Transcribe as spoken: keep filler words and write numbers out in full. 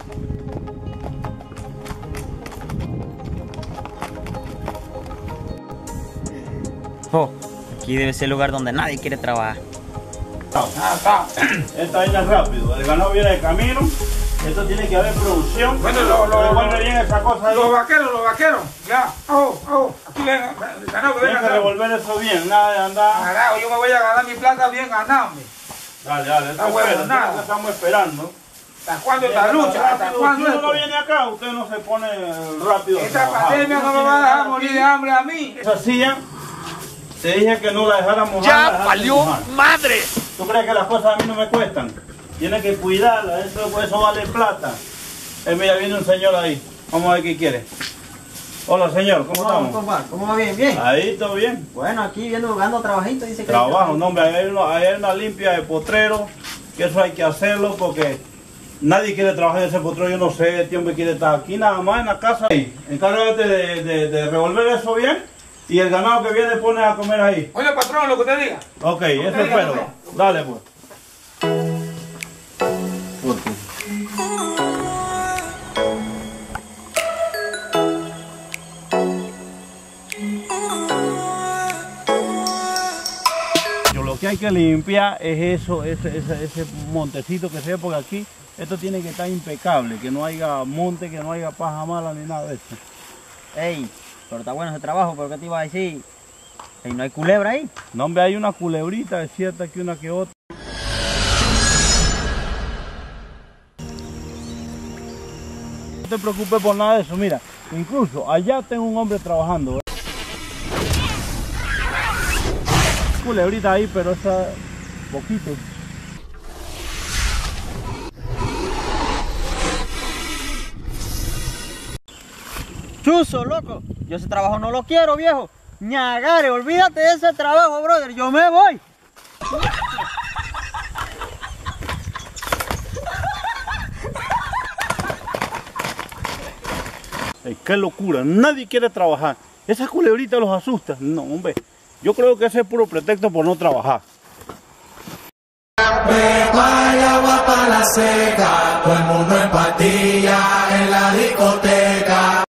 Oh, aquí debe ser el lugar donde nadie quiere trabajar. Ah, está. Esta vaina es rápido. El ganado viene de camino. Esto tiene que haber producción. Bueno, lo, lo, revuelve bien esa cosa ahí. Los vaqueros, los vaqueros. Ya. Oh, oh. Aquí ven, el ganado que Tiene venga. que revolver eso bien. Nada de andar. Ganado, yo me voy a ganar mi plata bien ganado. Dale, dale. Está bueno, espera, nada. esto es lo que estamos esperando. ¿Hasta cuándo esta lucha? ¿Hasta cuándo Si uno no esto? viene acá, usted no se pone rápido. a Esta trabajar. pandemia Uno no me tiene va a que dejar estar morir aquí. de hambre a mí. Esa silla, te dije que no la dejáramos. ¡Ya valió madre! ¿Tú crees que las cosas a mí no me cuestan? Tienes que cuidarlas, eso, eso vale plata. Eh, mira, viene un señor ahí. Vamos a ver qué quiere. Hola, señor, ¿cómo estamos? ¿Cómo va? ¿Cómo va? Bien, bien. Ahí, todo bien. Bueno, aquí viendo, jugando trabajito, dice que... Trabajo, no, hombre, hay una, hay una limpia de potrero, que eso hay que hacerlo porque nadie quiere trabajar en ese potrero. Yo no sé, este hombre quiere estar aquí nada más en la casa. Ahí. Encárgate de, de, de revolver eso bien y el ganado que viene pones a comer ahí. Oye, patrón, lo que usted diga. Ok, eso espero. Dale, pues. Yo lo que hay que limpiar es eso, ese, ese, ese montecito que se ve, porque aquí esto tiene que estar impecable, que no haya monte, que no haya paja mala ni nada de eso. Ey, pero está bueno ese trabajo, pero ¿qué te iba a decir? Ey, ¿no hay culebra ahí? No, hombre, hay una culebrita, es cierta que una que otra. No te preocupes por nada de eso, mira, incluso allá tengo un hombre trabajando. ¿eh? Culebrita ahí, pero esa poquito. Chuzo, loco. Yo ese trabajo no lo quiero, viejo. Ñagare, olvídate de ese trabajo, brother. Yo me voy. Ey, qué locura, nadie quiere trabajar. Esas culebritas los asusta. No, hombre, yo creo que ese es puro pretexto por no trabajar. Prepara agua para la seca, todo el mundo en patilla en la discoteca.